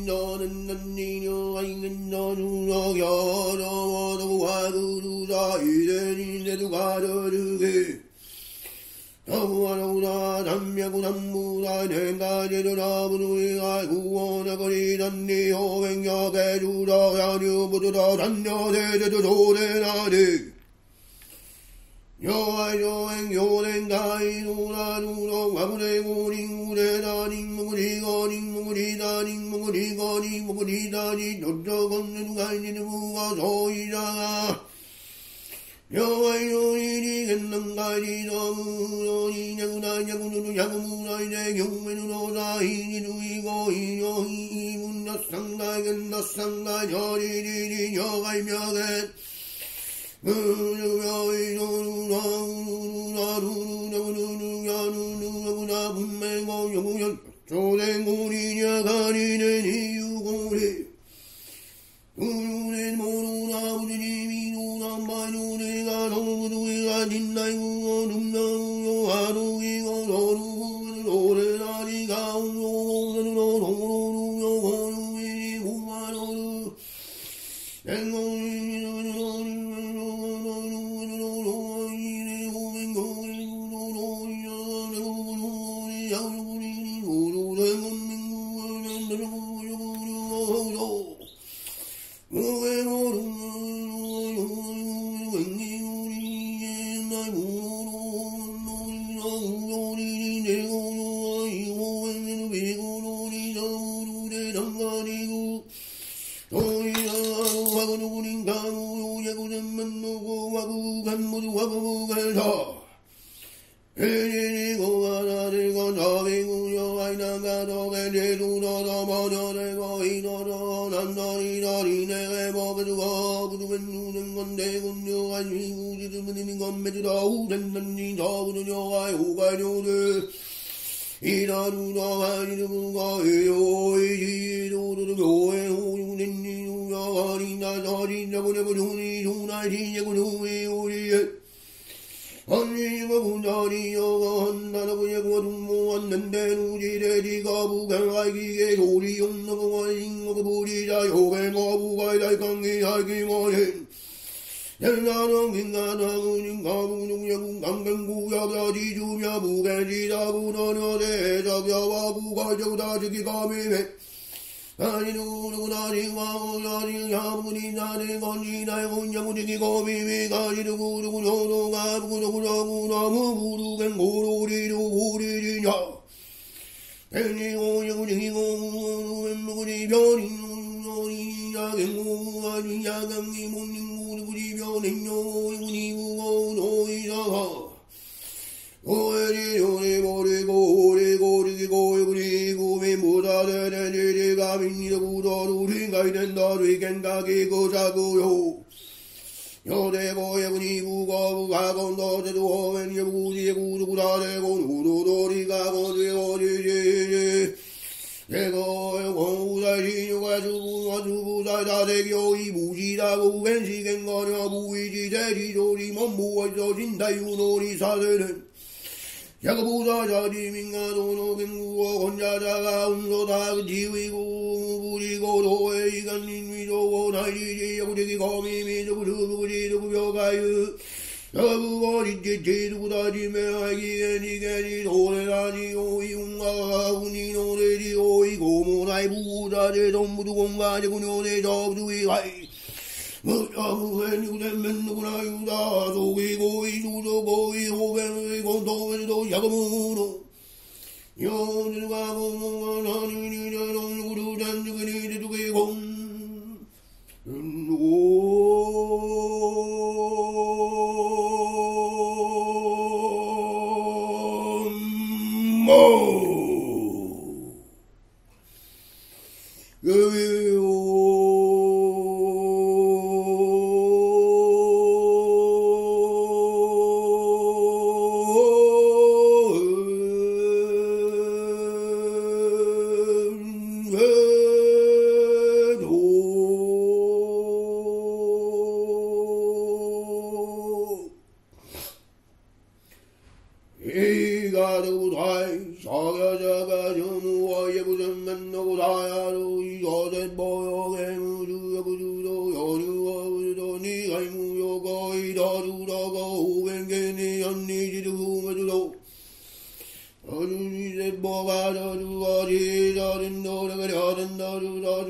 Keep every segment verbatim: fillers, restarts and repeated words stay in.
너는 넌니녀 아이는 너누너 여러워도 와두두다 이래니내도 가르르게 너무하노나 남야구 남무다 냉가제를 아무누이가 구원하거리던 니 호행역에 주라 야류부두다 단여대제도 조대나리 여와 여행 요랭가이 누나 누렁 와구레 고링구레다 닝무구리거 닝무구리다 닝무구리거 닝무구리다니 노저건는 가이니누가 소이자가 여와 여인이 겠는가이 너무너니 야구나 야구누누 야구무나이네 경매누노다 이니누이고 이여이 문나상가 겠나상가 저리리리 여가이 묘겟 조랭고리냐 가리는 이유고리 우유는 모노나 부지님이 노남바 노래가 노무두이가 진나이고 눈나무요 하루이고 노루고 노래나리가 우노고 노루요 고유이 구마노루 랭고리 이가도 다이 사가자가 저무와 예부전 만나고 다야로 이가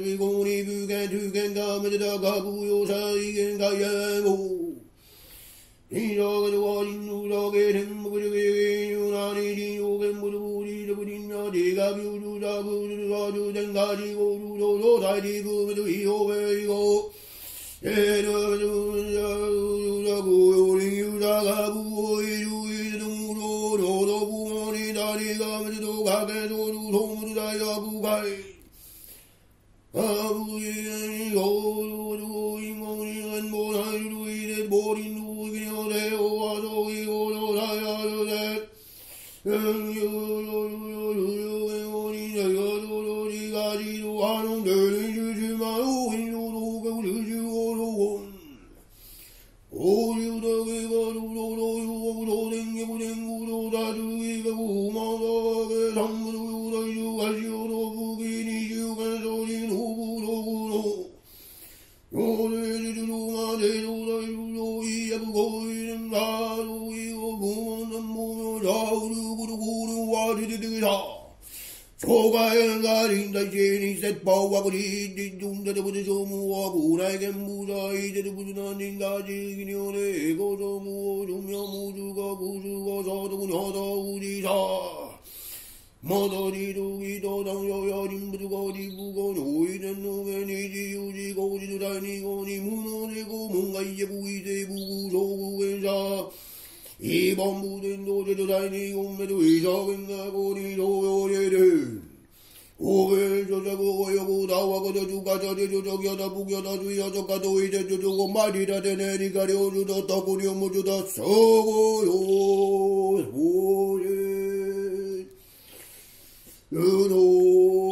ビゴニブケトゥケンダメデダカブヨサイゲンガヤゴイラガドワリンヌラゲレンブルゲユナリリヨゲンブルブリルブリンナディガビュルダブルガドデンガジゴルロロダイディブメドイオベイゴエラドラゴヨリユダガブオイルイルロロロブモニダリガメドガゲドルロムルダイアブガイアブイヨロロイモニアンボナイルイデボリンヌギノデオアドイオロダイアルデエンヨロヨロヨエモニダイアドロリガジロアノデリジュジュマオイヨロガウリジュオロゴンオユダゲガロロロヨロデンゲブデングロダドゥイガウマダゲサンブルヨダイヨガジオロブギニジュガソリノブログロヨレジュロマデロダイヨイヤブゴイレンガロイヨブモナモヨラウルグルグルワディディディダソガエンガリンダイジェニセッパワグリディドゥンダデブデジョムワグライゲンブダイデデブデナニンダジギニョネエゴゾムオジュミャムズガグズガサドグニャダウリサマダリドギドダンヤヤリンブルガディブガノイデンノゲニジユジゴジドダイニゴニムノデゴムンガイヤブイデブグゾグゲンサイバンブデンドジドダイニゴメドイザゲンガゴニドヨレレオゲジョザゴヨゴダワゴダジュガザデジョザギャダブギャダジュヤザカドイデジョジョゴマリダデネリガリオジュダタコリオムジュダソゴヨオレユノ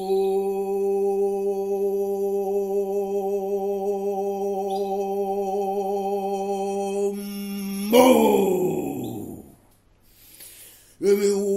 モエメオ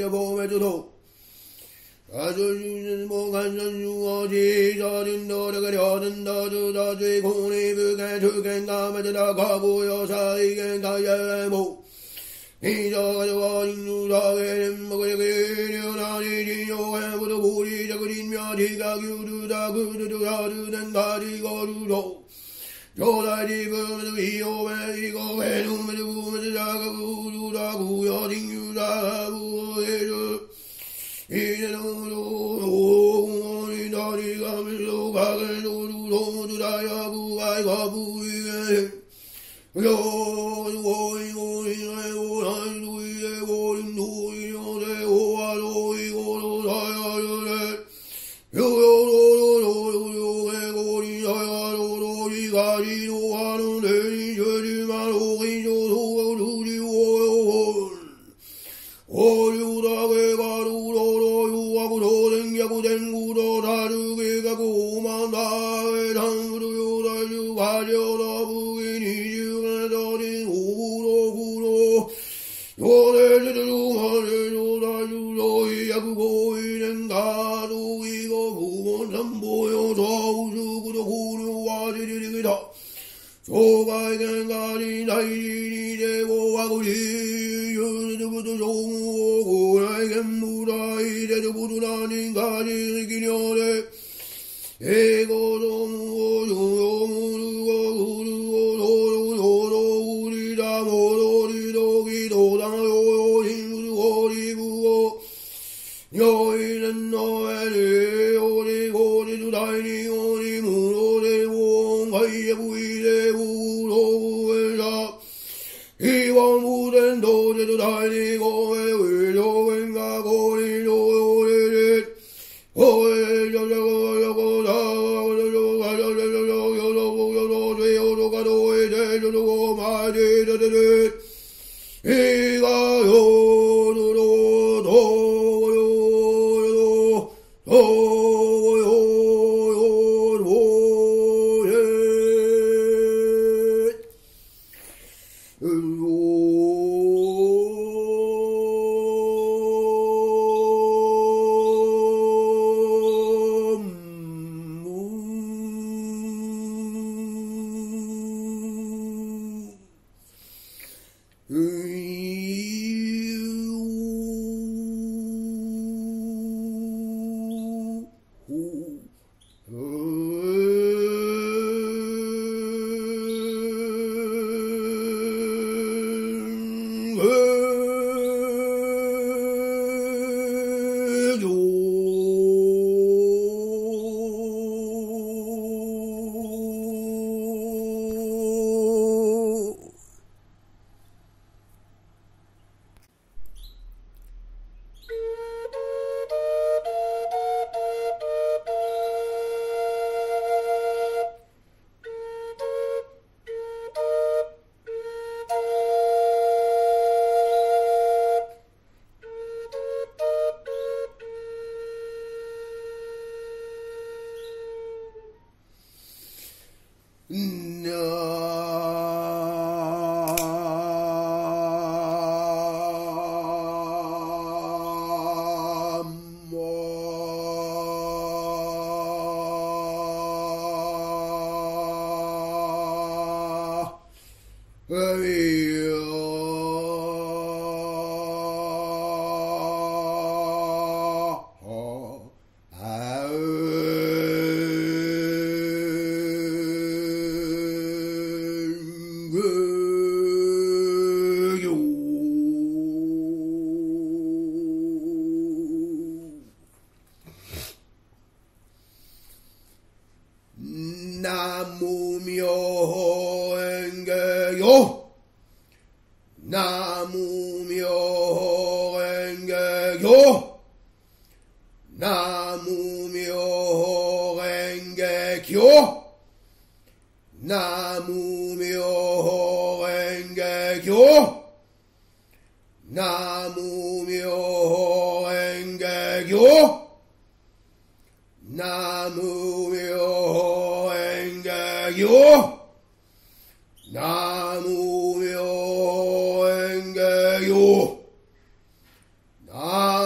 やぼめとと。あそしもかんさんしゅわじさりんどだかりゃんだとだぜこにぶけつけんがめてだかぼよさいけんかやも。いざかじわいんぬだけんもけけりゅうなにじんよけんことこりたくりんみゃじかきゅうるだくるとやるねんかじがると。よだいじぶめといよめいこけぬめとぶめとだかくるだくやじんゆだぶえる。いでのろにだりがみそかけとるととだやぶがいかぶいえ。よおいおいえおないといえおりんといよでおわろいごろだやるで。よよろろろよよえごりだやろろりがりのわるでにじゅじまろきじょとがるじおよおりゅうだけがる天狗とたるけがこまんだえたんぐるよだじゅかじょだぶきにじゅうがたりおぐろぐろよでじゅじゅがじょだじゅろいやくごいねんかといごくもんさんぼよさうすくとくりょわじじりきた障害権がに大事にでごわくりゆずくとしょうもご来権むらいでとくとなにがじきにょでえごとむおよよむるごくるごとよろうりだもろりどきとだよよしんぐるごりぶごよいねんのえでよりごりとだいによりむろでごんかいやぶいでぶろうえさいわんぶでんとでとだいにごえういじょえんがごりじょよれれおえじょじょごよごだよじょがじょじょじょじょよろぼよろせよろかどえでじょじょごまででででいがよろろどよよどよよろえうな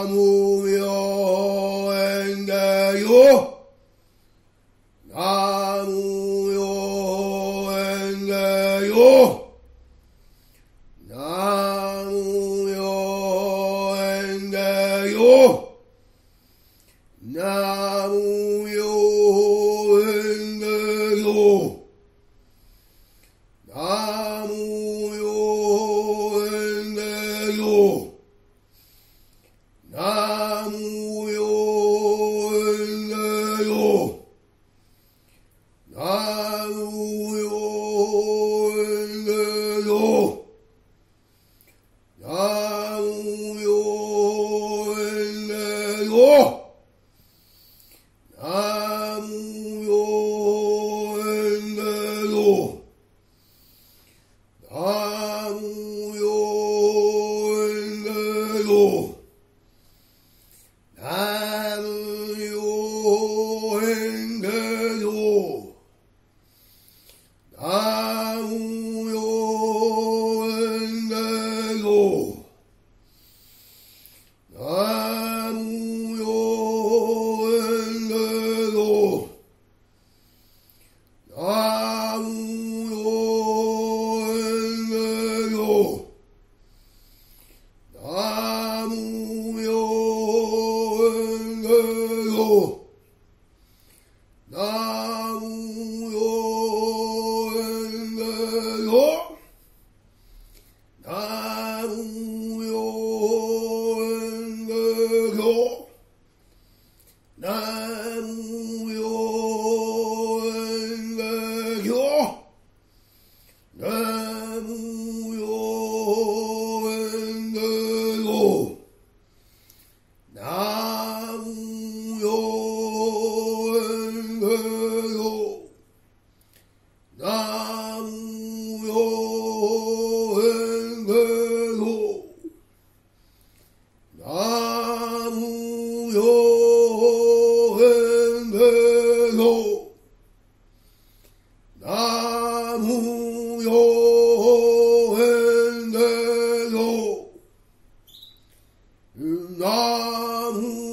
Namu